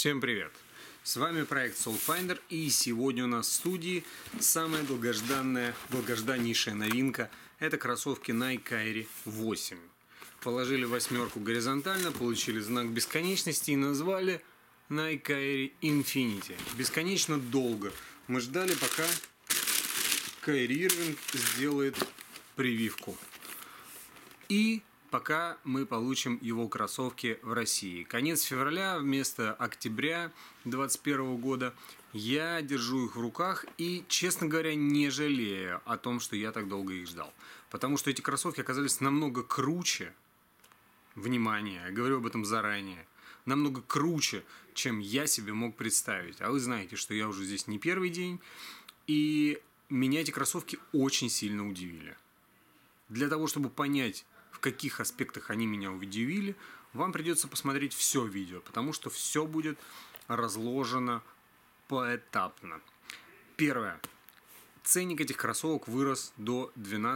Всем привет! С вами проект SoulFinder, и сегодня у нас в студии самая долгожданнейшая новинка – это кроссовки Nike Air 8. Положили восьмерку горизонтально, получили знак бесконечности и назвали Nike Air Infinity. Бесконечно долго мы ждали, пока Kyrie Irving сделает прививку. И пока мы получим его кроссовки в России. Конец февраля вместо октября 2021 года. Я держу их в руках и, честно говоря, не жалею о том, что я так долго их ждал. Потому что эти кроссовки оказались намного круче. Внимание, я говорю об этом заранее. Намного круче, чем я себе мог представить. А вы знаете, что я уже здесь не первый день. И меня эти кроссовки очень сильно удивили. Для того, чтобы понять, в каких аспектах они меня удивили, вам придется посмотреть все видео, потому что все будет разложено поэтапно. Первое. Ценник этих кроссовок вырос до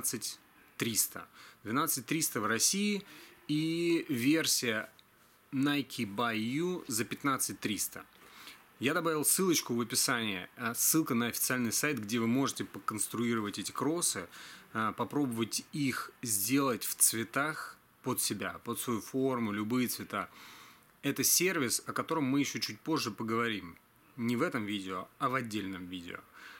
12300. 12300 в России и версия Nike By You за 15300. Я добавил ссылочку в описании, ссылка на официальный сайт, где вы можете поконструировать эти кроссы, попробовать их сделать в цветах под себя, под свою форму, любые цвета. Это сервис, о котором мы еще чуть позже поговорим. Не в этом видео, а в отдельном видео.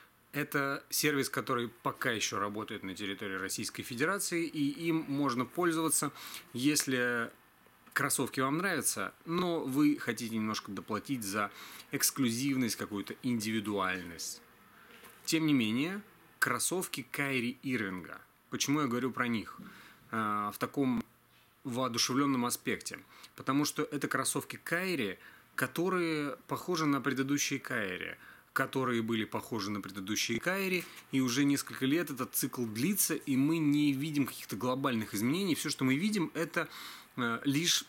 Это сервис, который пока еще работает на территории Российской Федерации, и им можно пользоваться, если кроссовки вам нравятся, но вы хотите немножко доплатить за эксклюзивность, какую-то индивидуальность. Тем не менее, кроссовки Kyrie Irving. Почему я говорю про них в таком воодушевленном аспекте? Потому что это кроссовки Kyrie, которые похожи на предыдущие Kyrie, которые были похожи на предыдущие Kyrie, и уже несколько лет этот цикл длится, и мы не видим каких-то глобальных изменений. Все, что мы видим, это лишь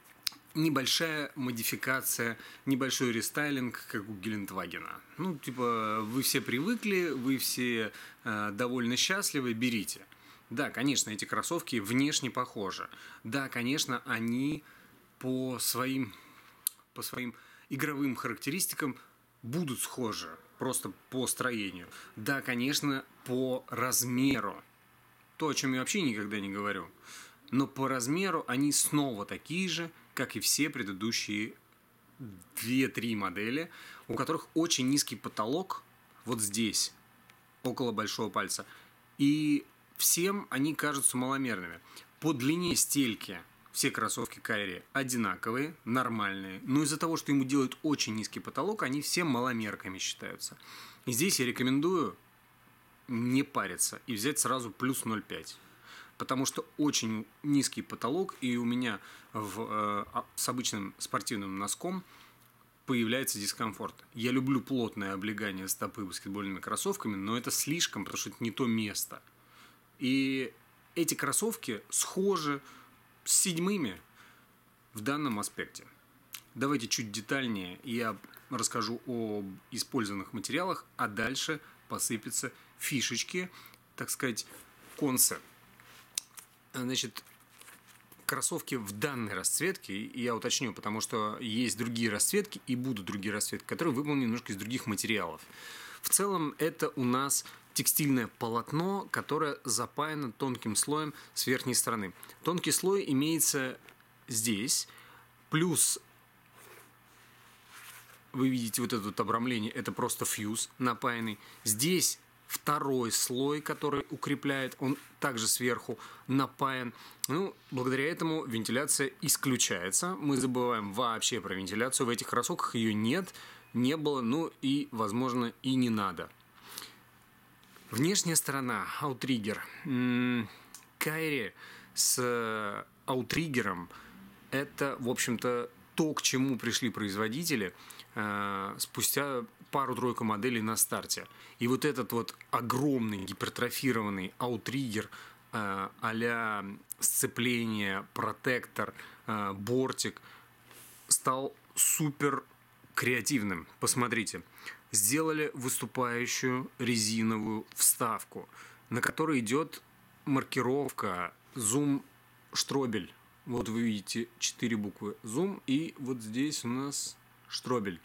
небольшая модификация, небольшой рестайлинг, как у Гелендвагена. Ну, типа, вы все привыкли, вы все довольно счастливы, берите. Да, конечно, эти кроссовки внешне похожи. Да, конечно, они по своим игровым характеристикам будут схожи, просто по строению. Да, конечно, по размеру. То, о чем я вообще никогда не говорю. Но по размеру они снова такие же, как и все предыдущие 2-3 модели, у которых очень низкий потолок вот здесь, около большого пальца. И всем они кажутся маломерными. По длине стельки все кроссовки Kyrie одинаковые, нормальные. Но из-за того, что ему делают очень низкий потолок, они все маломерками считаются. И здесь я рекомендую не париться и взять сразу плюс 0,5. Потому что очень низкий потолок, и у меня с обычным спортивным носком появляется дискомфорт. Я люблю плотное облегание стопы баскетбольными кроссовками, но это слишком, потому что это не то место. И эти кроссовки схожи с седьмыми в данном аспекте. Давайте чуть детальнее я расскажу об использованных материалах, а дальше посыпятся фишечки, так сказать, концы. Значит, кроссовки в данной расцветке, я уточню, потому что есть другие расцветки и будут другие расцветки, которые выполнены немножко из других материалов. В целом это у нас текстильное полотно, которое запаяно тонким слоем с верхней стороны. Тонкий слой имеется здесь, плюс вы видите вот это вот обрамление, это просто фьюз напаянный. Здесь второй слой, который укрепляет, он также сверху напаян. Ну, благодаря этому вентиляция исключается. Мы забываем вообще про вентиляцию. В этих кроссовках ее нет, не было, ну и, возможно, и не надо. Внешняя сторона, аутриггер. Kyrie с аутриггером – это, в общем-то, то, к чему пришли производители спустя пару-тройку моделей на старте. И вот этот вот огромный гипертрофированный аутриггер а-ля сцепление, протектор, бортик стал супер креативным. Посмотрите. Сделали выступающую резиновую вставку, на которой идет маркировка Zoom Штробель. Вот вы видите 4 буквы Zoom, и вот здесь у нас штробель.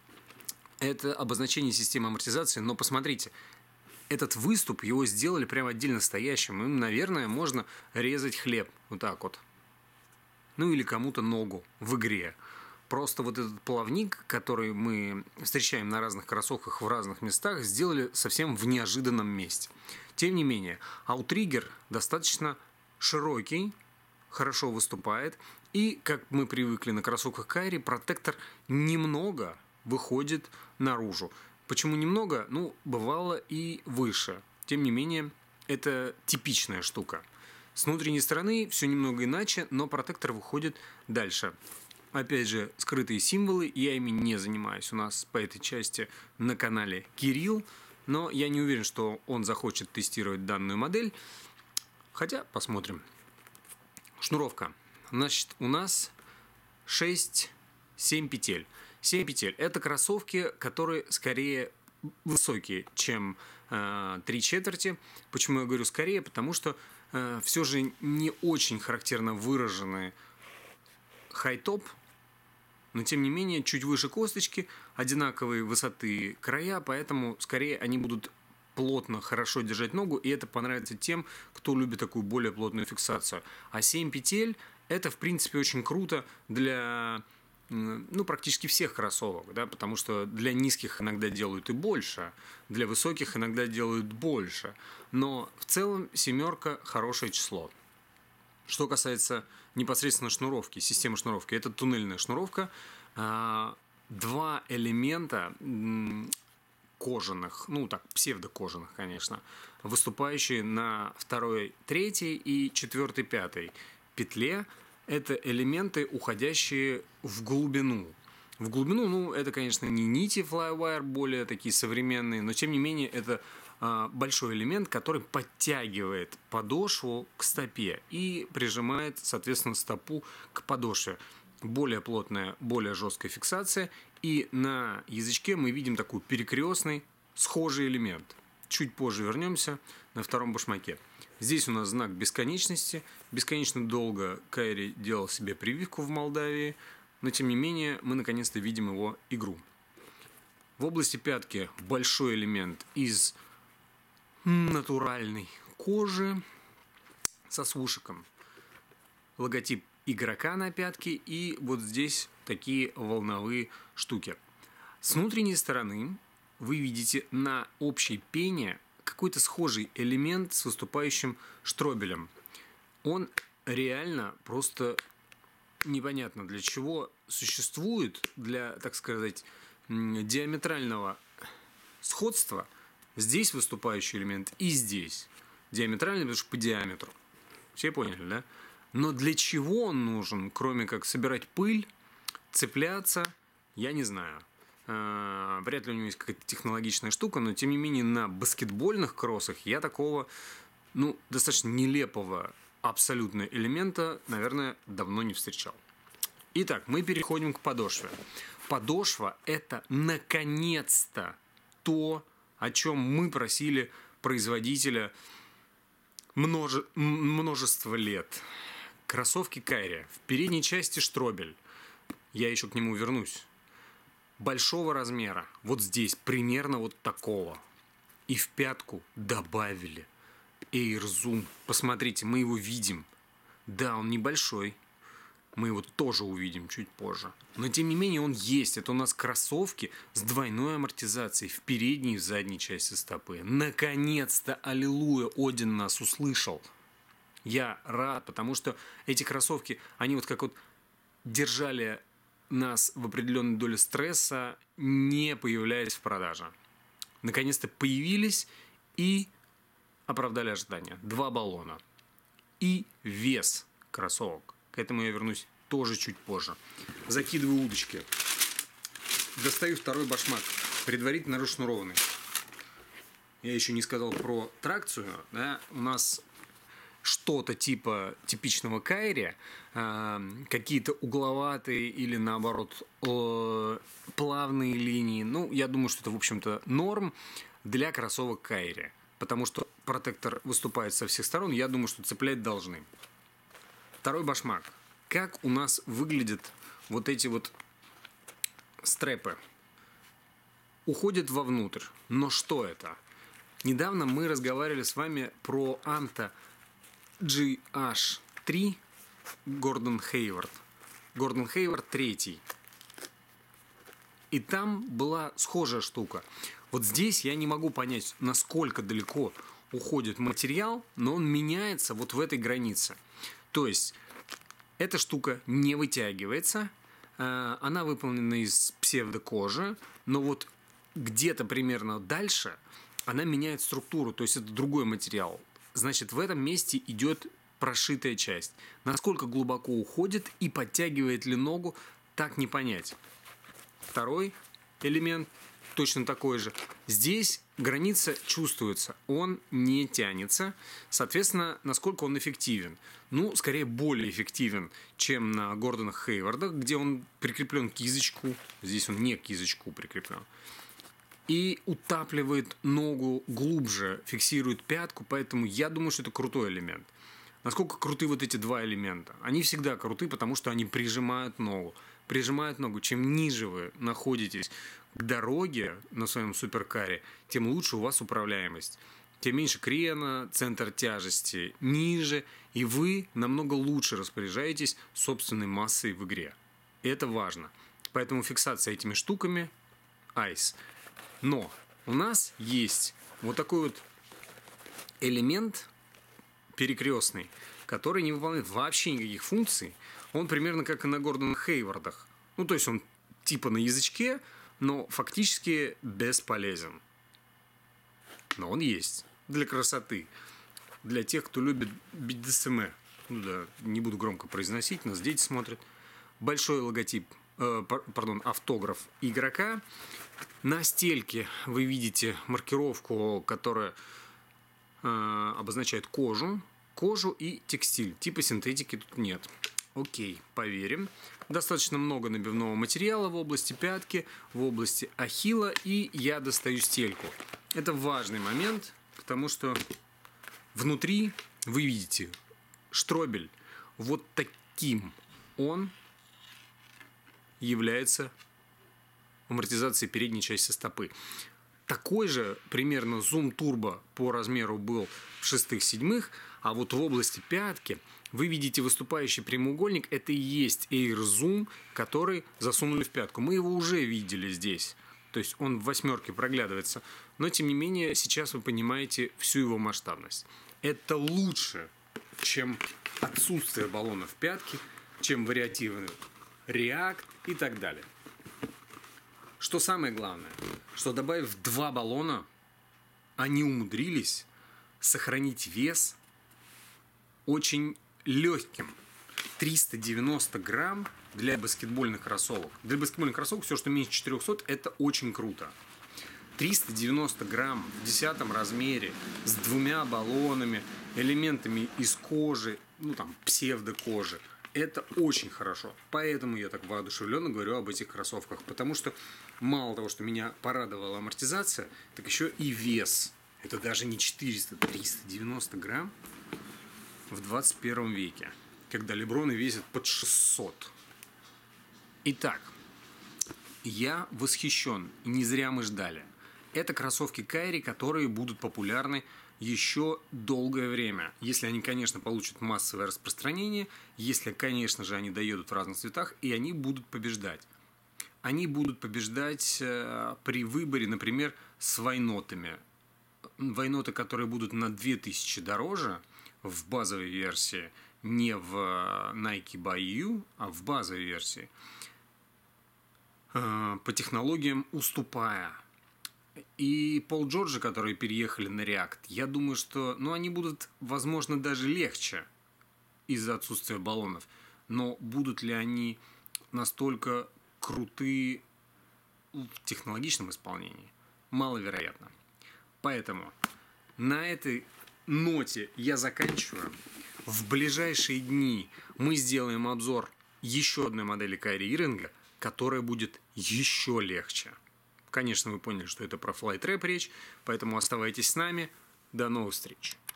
Это обозначение системы амортизации, но посмотрите, этот выступ, его сделали прямо отдельно стоящим. Им, наверное, можно резать хлеб вот так вот. Ну или кому-то ногу в игре. Просто вот этот плавник, который мы встречаем на разных кроссовках в разных местах, сделали совсем в неожиданном месте. Тем не менее, аутриггер достаточно широкий, хорошо выступает. И, как мы привыкли на кроссовках Кайри, протектор немного выходит наружу. Почему немного? Ну, бывало и выше. Тем не менее, это типичная штука. С внутренней стороны все немного иначе, но протектор выходит дальше. Опять же, скрытые символы, я ими не занимаюсь. У нас по этой части на канале Кирилл, но я не уверен, что он захочет тестировать данную модель. Хотя, посмотрим. Шнуровка. Значит, у нас 6-7 петель. 7 петель. Это кроссовки, которые скорее высокие, чем 3/4. Почему я говорю скорее? Потому что все же не очень характерно выраженный хай-топ, но тем не менее чуть выше косточки, одинаковой высоты края, поэтому скорее они будут плотно, хорошо держать ногу, и это понравится тем, кто любит такую более плотную фиксацию. А 7 петель это, в принципе, очень круто для практически всех кроссовок, да, потому что для низких иногда делают и больше, для высоких иногда делают больше, но в целом 7 хорошее число. Что касается непосредственно шнуровки, системы шнуровки, это туннельная шнуровка, 2 элемента кожаных, псевдокожаных, конечно, выступающие на 2, 3 и 4, 5 петле. Это элементы, уходящие в глубину. В глубину, это, конечно, не нити Flywire, более такие современные, но, тем не менее, это большой элемент, который подтягивает подошву к стопе и прижимает, соответственно, стопу к подошве. Более плотная, более жесткая фиксация. И на язычке мы видим такой перекрестный, схожий элемент. Чуть позже вернемся на втором башмаке. Здесь у нас знак бесконечности. Бесконечно долго Кайри делал себе прививку в Молдавии, но тем не менее мы наконец-то видим его игру. В области пятки большой элемент из натуральной кожи со свушиком. Логотип игрока на пятке и вот здесь такие волновые штуки. С внутренней стороны вы видите на общей пене какой-то схожий элемент с выступающим штробелем. Он реально просто непонятно для чего существует, для, так сказать, диаметрального сходства. Здесь выступающий элемент и здесь. Диаметральный, потому что по диаметру. Все поняли, да? Но для чего он нужен, кроме как собирать пыль, цепляться, я не знаю. Вряд ли у него есть какая-то технологичная штука, но тем не менее на баскетбольных кроссах я такого, достаточно нелепого абсолютно элемента, наверное, давно не встречал. Итак, мы переходим к подошве. Подошва – это наконец-то то, о чем мы просили производителя множество лет. Кроссовки Кайри. В передней части штробель. Я еще к нему вернусь. Большого размера. Вот здесь. Примерно вот такого. И в пятку добавили Air Zoom. Посмотрите, мы его видим. Да, он небольшой. Мы его тоже увидим чуть позже. Но тем не менее он есть. Это у нас кроссовки с двойной амортизацией в передней и в задней части стопы. Наконец-то, аллилуйя, Один нас услышал. Я рад, потому что эти кроссовки, они вот как вот держали нас в определенной доле стресса, не появляясь в продаже. Наконец-то появились и оправдали ожидания. 2 баллона. И вес кроссовок. К этому я вернусь тоже чуть позже. Закидываю удочки. Достаю второй башмак. Предварительно расшнурованный. Я еще не сказал про тракцию. Да? У нас что-то типа типичного Кайри, какие-то угловатые или наоборот плавные линии. Я думаю, что это, в общем-то, норм для кроссовок Кайри. Потому что протектор выступает со всех сторон. Я думаю, что цеплять должны. Второй башмак. Как у нас выглядят вот эти вот Стрепы уходят вовнутрь. Но что это? Недавно мы разговаривали с вами про Anta GH3 Гордон Хейвард. Гордон Хейвард третий. И там была схожая штука. Вот здесь я не могу понять, насколько далеко уходит материал, но он меняется вот в этой границе. То есть эта штука не вытягивается, она выполнена из псевдокожи, но вот где-то примерно дальше она меняет структуру, то есть это другой материал. Значит, в этом месте идет прошитая часть. Насколько глубоко уходит и подтягивает ли ногу, так не понять. Второй элемент точно такой же. Здесь граница чувствуется, он не тянется. Соответственно, насколько он эффективен? Ну, скорее, более эффективен, чем на Гордонах Хейвардах, где он прикреплен к язычку. Здесь он не к язычку прикреплен. И утапливает ногу глубже, фиксирует пятку, поэтому я думаю, что это крутой элемент. Насколько круты вот эти два элемента? Они всегда круты, потому что они прижимают ногу. Прижимают ногу. Чем ниже вы находитесь к дороге на своем суперкаре, тем лучше у вас управляемость. Тем меньше крена, центр тяжести ниже, и вы намного лучше распоряжаетесь собственной массой в игре. Это важно. Поэтому фиксация этими штуками – айс. Но у нас есть вот такой вот элемент перекрестный, который не выполняет вообще никаких функций. Он примерно как и на Гордонах Хейвардах. Ну, то есть он типа на язычке, но фактически бесполезен. Но он есть для красоты. Для тех, кто любит BDSM. Ну да, не буду громко произносить, нас дети смотрят. Большой логотип, автограф игрока. На стельке вы видите маркировку, которая обозначает кожу и текстиль. Типа синтетики тут нет. Окей, поверим. Достаточно много набивного материала в области пятки, в области ахилла, и я достаю стельку. Это важный момент, потому что внутри вы видите штробель. Вот таким он является амортизацией передней части стопы. Такой же примерно зум турбо по размеру был в 6-7, а вот в области пятки вы видите выступающий прямоугольник. Это и есть Air Zoom, который засунули в пятку. Мы его уже видели здесь. То есть он в 8 проглядывается. Но тем не менее сейчас вы понимаете всю его масштабность. Это лучше, чем отсутствие баллона в пятке, чем вариативный React и так далее. Что самое главное, что добавив 2 баллона, они умудрились сохранить вес очень легким. 390 грамм для баскетбольных кроссовок. Для баскетбольных кроссовок все, что меньше 400, это очень круто. 390 грамм в 10 размере с 2 баллонами, элементами из кожи, ну там псевдокожи. Это очень хорошо. Поэтому я так воодушевленно говорю об этих кроссовках. Потому что мало того, что меня порадовала амортизация, так еще и вес. Это даже не 400, 390 грамм в 21 веке. Когда леброны весят под 600. Итак, я восхищен. И не зря мы ждали. Это кроссовки Кайри, которые будут популярны еще долгое время. Если они, конечно, получат массовое распространение, если, конечно же, они доедут в разных цветах, и они будут побеждать. Они будут побеждать при выборе, например, с вайнотами. Вайноты, которые будут на 2000 дороже в базовой версии, не в Nike by You, а в базовой версии, по технологиям уступая. И Пол Джорджи, которые переехали на React, я думаю, что они будут, возможно, даже легче из-за отсутствия баллонов. Но будут ли они настолько круты в технологичном исполнении? Маловероятно. Поэтому на этой ноте я заканчиваю. В ближайшие дни мы сделаем обзор еще одной модели Кайри Ирвинга, которая будет еще легче. Конечно, вы поняли, что это про Flight Trap речь, поэтому оставайтесь с нами. До новых встреч!